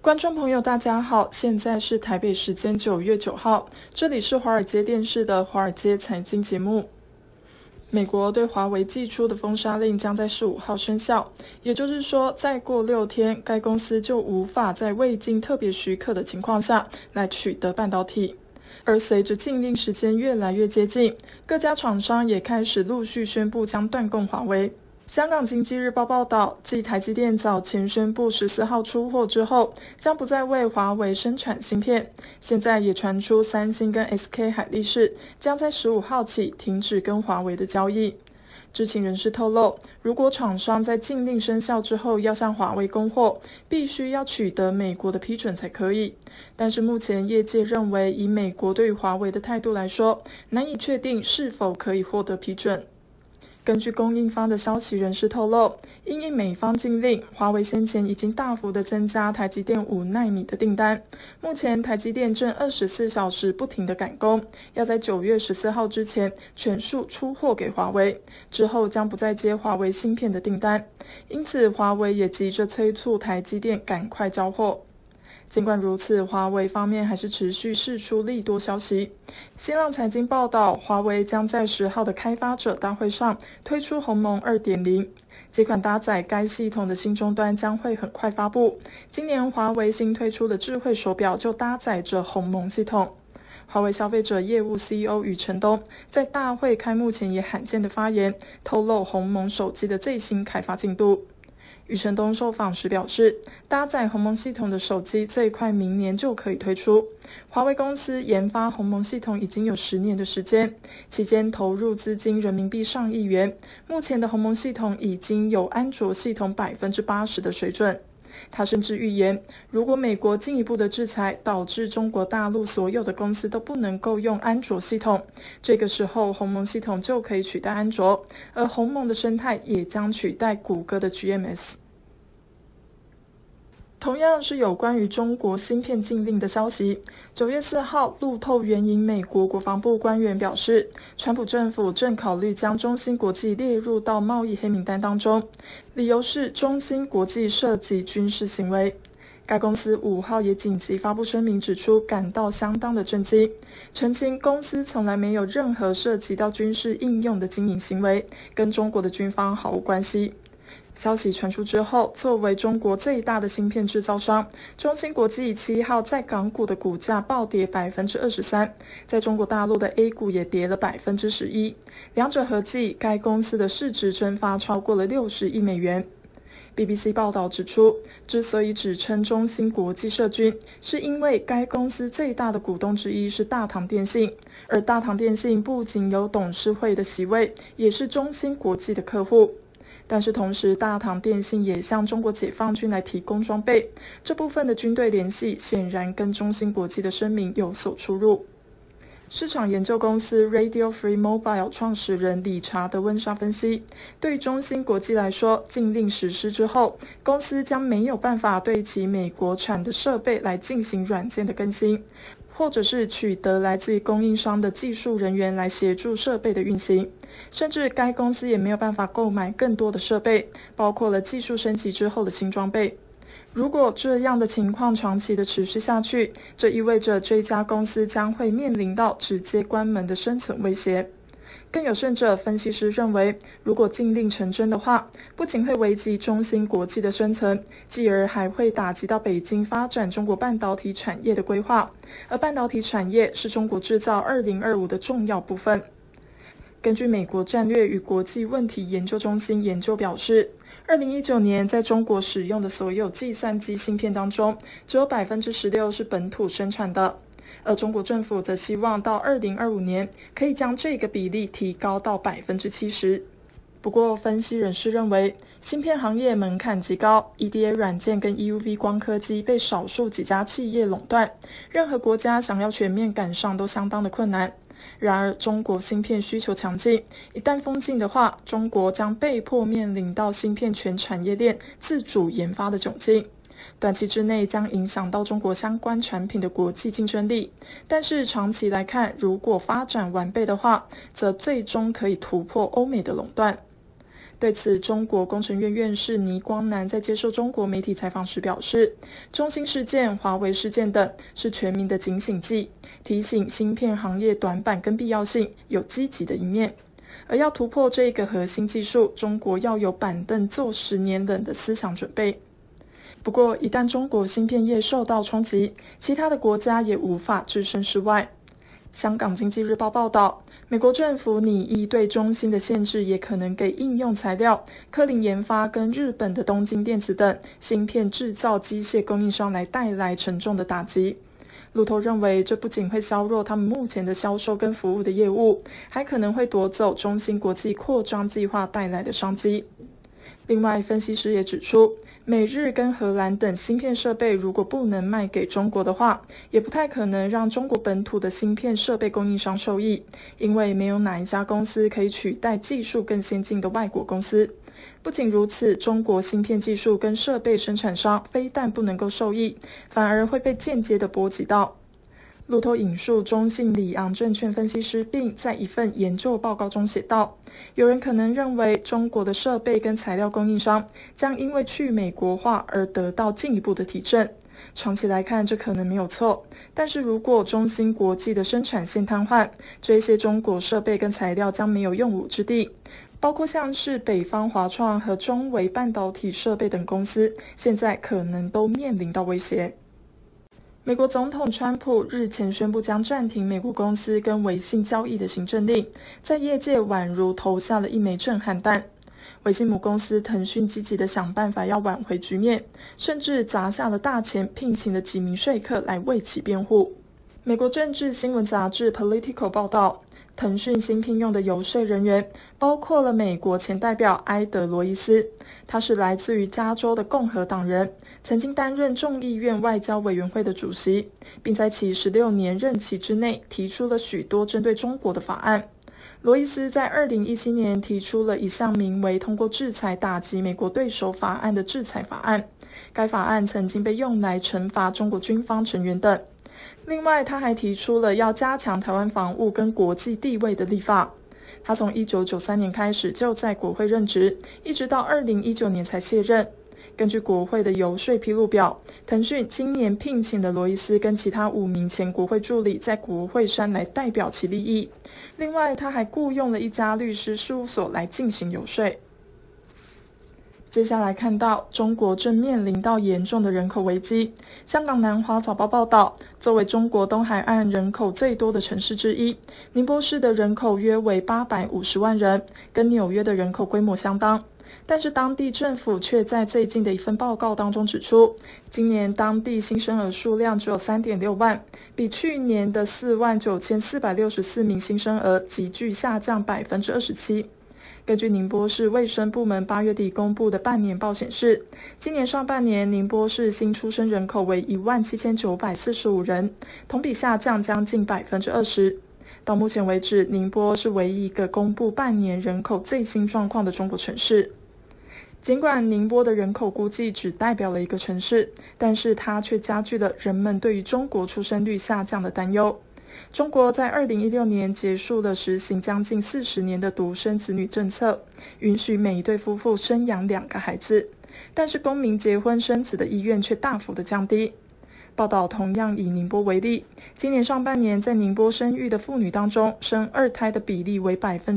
观众朋友，大家好，现在是台北时间9月9号，这里是华尔街电视的华尔街财经节目。美国对华为寄出的封杀令将在15号生效，也就是说，再过6天，该公司就无法在未经特别许可的情况下来取得半导体。而随着禁令时间越来越接近，各家厂商也开始陆续宣布将断供华为。香港经济日报报道，继台积电早前宣布14号出货之后，将不再为华为生产芯片，现在也传出三星跟 SK 海力士将在15号起停止跟华为的交易。知情人士透露，如果厂商在禁令生效之后要向华为供货，必须要取得美国的批准才可以。但是目前业界认为，以美国对于华为的态度来说，难以确定是否可以获得批准。根据供应方的消息人士透露，因应美方禁令，华为先前已经大幅的增加台积电5奈米的订单。目前台积电正24小时不停的赶工，要在9月14号之前全数出货给华为，之后将不再接华为芯片的订单。因此华为也急着催促台积电赶快交货。尽管如此，华为方面还是持续释出利多消息。新浪财经报道，华为将在10号的开发者大会上推出鸿蒙 2.0， 这款搭载该系统的新终端将会很快发布。今年华为新推出的智慧手表就搭载着鸿蒙系统。华为消费者业务 CEO 余承东在大会开幕前也罕见的发言，透露鸿蒙手机的最新开发进度。余承东受访时表示，搭载鸿蒙系统的手机最快明年就可以推出。华为公司研发鸿蒙系统已经有10年的时间，期间投入资金人民币上亿元。目前的鸿蒙系统已经有安卓系统80%的水准。他甚至预言，如果美国进一步的制裁导致中国大陆所有的公司都不能够用安卓系统，这个时候鸿蒙系统就可以取代安卓，而鸿蒙的生态也将取代谷歌的 GMS。同样是有关于中国芯片禁令的消息，9月4号，路透援引美国国防部官员表示，川普政府正考虑将中芯国际列入到贸易黑名单当中，理由是中芯国际涉及军事行为。该公司5号也紧急发布声明指出，感到相当的震惊，澄清公司从来没有任何涉及到军事应用的经营行为，跟中国的军方毫无关系。消息传出之后，作为中国最大的芯片制造商，中芯国际7号在港股的股价暴跌23%，在中国大陆的 A 股也跌了11%，两者合计，该公司的市值蒸发超过了60亿美元。BBC 报道指出，之所以只称中芯国际涉军，是因为该公司最大的股东之一是大唐电信，而大唐电信不仅有董事会的席位，也是中芯国际的客户。但是同时，大唐电信也向中国解放军来提供装备，这部分的军队联系显然跟中芯国际的声明有所出入。市场研究公司 Radio Free Mobile 创始人理查德温莎分析，对中芯国际来说，禁令实施之后，公司将没有办法对其美国产的设备来进行软件的更新，或者是取得来自于供应商的技术人员来协助设备的运行，甚至该公司也没有办法购买更多的设备，包括了技术升级之后的新装备。如果这样的情况长期的持续下去，这意味着这家公司将会面临到直接关门的生存威胁。更有甚者，分析师认为，如果禁令成真的话，不仅会危及中芯国际的生存，继而还会打击到北京发展中国半导体产业的规划，而半导体产业是中国制造2025的重要部分。根据美国战略与国际问题研究中心研究表示，2019年在中国使用的所有计算机芯片当中，只有16%是本土生产的，而中国政府则希望到2025年可以将这个比例提高到70%。不过，分析人士认为，芯片行业门槛极高 ，EDA 软件跟 EUV 光刻机被少数几家企业垄断，任何国家想要全面赶上都相当的困难。然而，中国芯片需求强劲，一旦封禁的话，中国将被迫面临到芯片全产业链自主研发的窘境。短期之内将影响到中国相关产品的国际竞争力，但是长期来看，如果发展完备的话，则最终可以突破欧美的垄断。 对此，中国工程院院士倪光南在接受中国媒体采访时表示，中兴事件、华为事件等是全民的警醒剂，提醒芯片行业短板跟必要性有积极的一面。而要突破这一个核心技术，中国要有板凳坐10年冷的思想准备。不过，一旦中国芯片业受到冲击，其他的国家也无法置身事外。香港经济日报报道，美国政府拟议对中芯的限制，也可能给应用材料、科林研发跟日本的东京电子等芯片制造机械供应商来带来沉重的打击。路透认为，这不仅会削弱他们目前的销售跟服务的业务，还可能会夺走中芯国际扩张计划带来的商机。另外，分析师也指出，美日跟荷兰等芯片设备如果不能卖给中国的话，也不太可能让中国本土的芯片设备供应商受益，因为没有哪一家公司可以取代技术更先进的外国公司。不仅如此，中国芯片技术跟设备生产商非但不能够受益，反而会被间接的波及到。路透引述中信里昂证券分析师，并在一份研究报告中写道，有人可能认为中国的设备跟材料供应商将因为去美国化而得到进一步的提振。长期来看，这可能没有错，但是如果中芯国际的生产线瘫痪，这些中国设备跟材料将没有用武之地，包括像是北方华创和中微半导体设备等公司，现在可能都面临到威胁。美国总统川普日前宣布将暂停美国公司跟微信交易的行政令，在业界宛如投下了一枚震撼弹。微信母公司腾讯积极地想办法要挽回局面，甚至砸下了大钱，聘请了几名说客来为其辩护。美国政治新闻杂志 Politico 报道，腾讯新聘用的游说人员包括了美国前代表埃德罗伊斯，他是来自于加州的共和党人，曾经担任众议院外交委员会的主席，并在其16年任期之内提出了许多针对中国的法案。罗伊斯在2017年提出了一项名为通过制裁打击美国对手法案的制裁法案，该法案曾经被用来惩罚中国军方成员等。另外，他还提出了要加强台湾防务跟国际地位的立法。他从1993年开始就在国会任职，一直到2019年才卸任。根据国会的游说披露表，腾讯今年聘请了罗伊斯跟其他5名前国会助理在国会山来代表其利益。另外，他还雇用了一家律师事务所来进行游说。接下来看到，中国正面临到严重的人口危机。香港南华早报报道，作为中国东海岸人口最多的城市之一，宁波市的人口约为850万人，跟纽约的人口规模相当。但是当地政府却在最近的一份报告当中指出，今年当地新生儿数量只有 3.6 万，比去年的49464名新生儿急剧下降 27%。根据宁波市卫生部门8月底公布的半年报显示，今年上半年宁波市新出生人口为17945人，同比下降将近 20%。到目前为止，宁波是唯一一个公布半年人口最新状况的中国城市。尽管宁波的人口估计只代表了一个城市，但是它却加剧了人们对于中国出生率下降的担忧。中国在2016年结束了实行将近40年的独生子女政策，允许每一对夫妇生养2个孩子，但是公民结婚生子的意愿却大幅的降低。报道同样以宁波为例，今年上半年在宁波生育的妇女当中，生2胎的比例为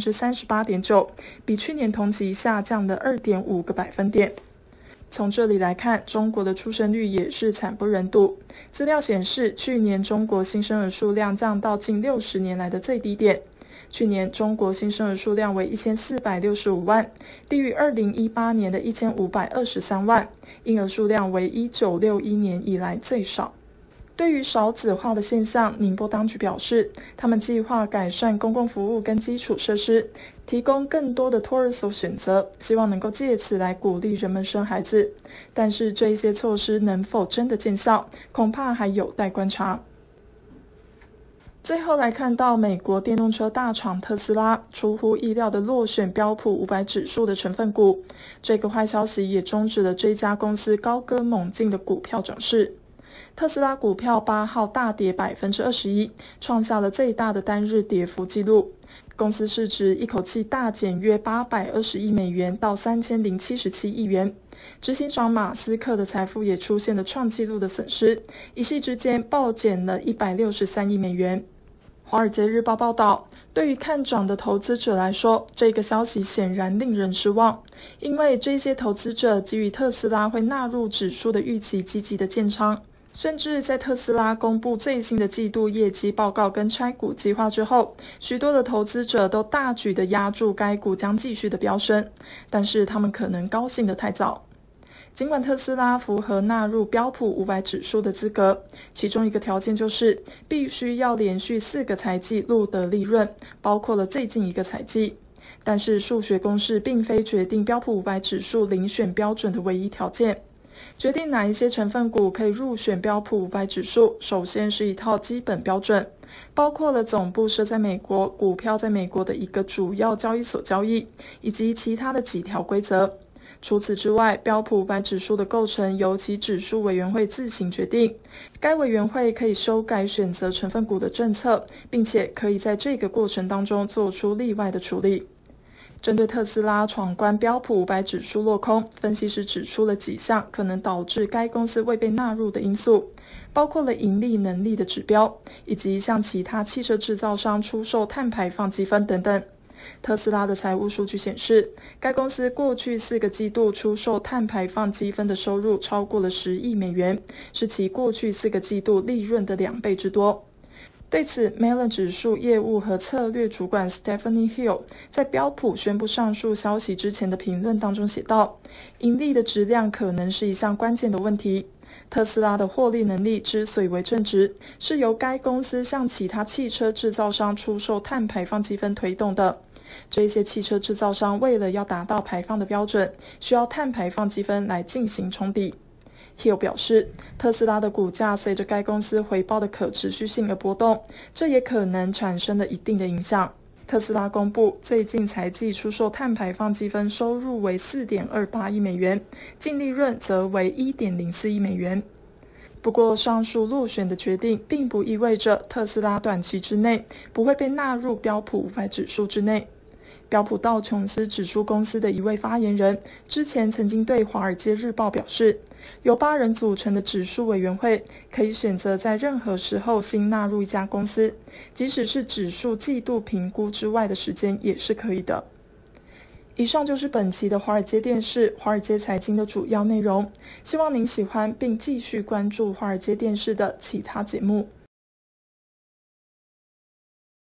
38.9%， 比去年同期下降了 2.5个百分点。从这里来看，中国的出生率也是惨不忍睹。资料显示，去年中国新生儿数量降到近60年来的最低点。去年中国新生儿数量为1465万，低于2018年的1523万，婴儿数量为1961年以来最少。对于少子化的现象，宁波当局表示，他们计划改善公共服务跟基础设施，提供更多的托儿所选择，希望能够借此来鼓励人们生孩子。但是这一些措施能否真的见效，恐怕还有待观察。最后来看到美国电动车大厂特斯拉出乎意料的落选标普500指数的成分股，这个坏消息也终止了这家公司高歌猛进的股票涨势。特斯拉股票8号大跌 21%， 创下了最大的单日跌幅纪录。 公司市值一口气大减约820亿美元到3077亿元。执行长马斯克的财富也出现了创纪录的损失，一夕之间暴减了163亿美元。华尔街日报报道，对于看涨的投资者来说，这个消息显然令人失望，因为这些投资者基于特斯拉会纳入指数的预期积极的建仓，甚至在特斯拉公布最新的季度业绩报告跟拆股计划之后，许多的投资者都大举的押注该股将继续的飙升，但是他们可能高兴得太早。尽管特斯拉符合纳入标普500指数的资格，其中一个条件就是必须要连续4个财季录得利润，包括了最近1个财季。但是数学公式并非决定标普500指数遴选标准的唯一条件。决定哪一些成分股可以入选标普500指数，首先是一套基本标准，包括了总部设在美国、股票在美国的一个主要交易所交易，以及其他的几条规则。除此之外，标普500指数的构成由其指数委员会自行决定，该委员会可以修改选择成分股的政策，并且可以在这个过程当中做出例外的处理。针对特斯拉闯关标普500指数落空，分析师指出了几项可能导致该公司未被纳入的因素，包括了盈利能力的指标，以及向其他汽车制造商出售碳排放积分等等。特斯拉的财务数据显示，该公司过去4个季度出售碳排放积分的收入超过了10亿美元，是其过去4个季度利润的2倍之多。对此 Mellon 指数业务和策略主管 Stephanie Hill 在标普宣布上述消息之前的评论当中写道，盈利的质量可能是一项关键的问题。特斯拉的获利能力之所以为正值，是由该公司向其他汽车制造商出售碳排放积分推动的。这些汽车制造商为了要达到排放的标准，需要碳排放积分来进行冲抵。Hill 表示，特斯拉的股价随着该公司回报的可持续性而波动，这也可能产生了一定的影响。特斯拉公布最近财季出售碳排放积分收入为 4.28 亿美元，净利润则为 1.04 亿美元。不过上述落选的决定并不意味着特斯拉短期之内不会被纳入标普500指数之内。标普道琼斯指数公司的一位发言人之前曾经对《华尔街日报》表示，由8人组成的指数委员会可以选择在任何时候新纳入一家公司，即使是指数季度评估之外的时间也是可以的。以上就是本期的华尔街电视、华尔街财经的主要内容，希望您喜欢并继续关注华尔街电视的其他节目。